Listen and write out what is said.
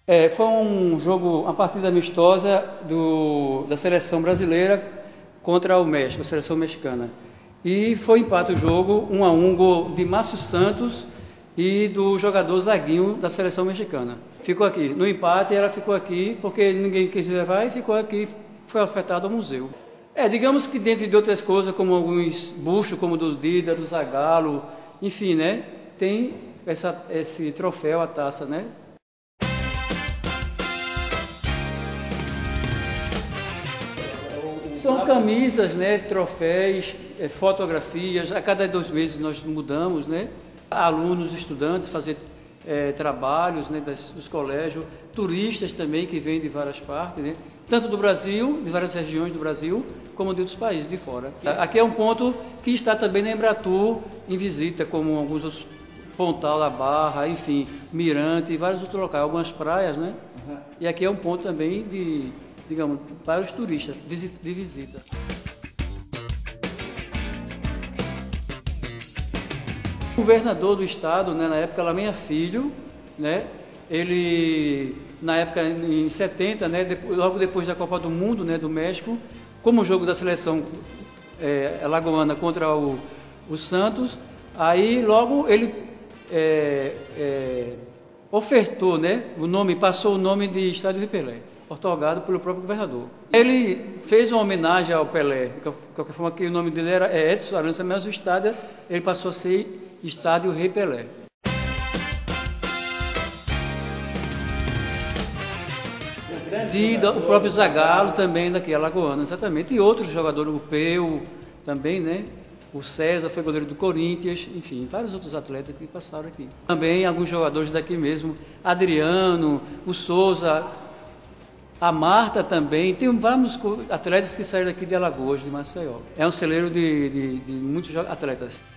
Foi um jogo, uma partida amistosa da seleção brasileira contra o México, a seleção mexicana. E foi empate o jogo, 1-1, gol de Márcio Santos e do jogador Zaguinho da seleção mexicana. Ficou aqui. No empate ela ficou aqui porque ninguém quis levar e ficou aqui, foi ofertado ao museu. Digamos que dentre de outras coisas, como alguns bustos, como do Dida, do Zagallo, enfim, né? Tem esse troféu, a taça, né? São camisas, né, troféus, fotografias. A cada 2 meses nós mudamos, né? Alunos, estudantes fazer trabalhos, né, dos colégios, turistas também que vêm de várias partes, né? Tanto do Brasil, de várias regiões do Brasil, como de outros países de fora. Aqui é um ponto que está também na Embratur em visita, como alguns outros, Pontal da Barra, enfim, Mirante e vários outros locais, algumas praias, né? E aqui é um ponto também de, digamos, para os turistas, de visita. O governador do estado, né, na época, Lameia Filho, né, ele, na época, em 70, né, logo depois da Copa do Mundo, né, do México, como o jogo da seleção alagoana contra o Santos, aí logo ele ofertou, né, o nome, passou o nome de Estádio Rei Pelé, otorgado pelo próprio governador. Ele fez uma homenagem ao Pelé, de qualquer forma que o nome dele era Edson Arantes, mas o estádio ele passou a ser Estádio Rei Pelé. O próprio Zagallo também daqui, alagoano, exatamente, e outros jogadores, o Peu também, né? O César foi goleiro do Corinthians, enfim, vários outros atletas que passaram aqui. Também alguns jogadores daqui mesmo, Adriano, o Souza, a Marta também, tem vários atletas que saíram daqui de Alagoas, de Maceió. É um celeiro de muitos atletas.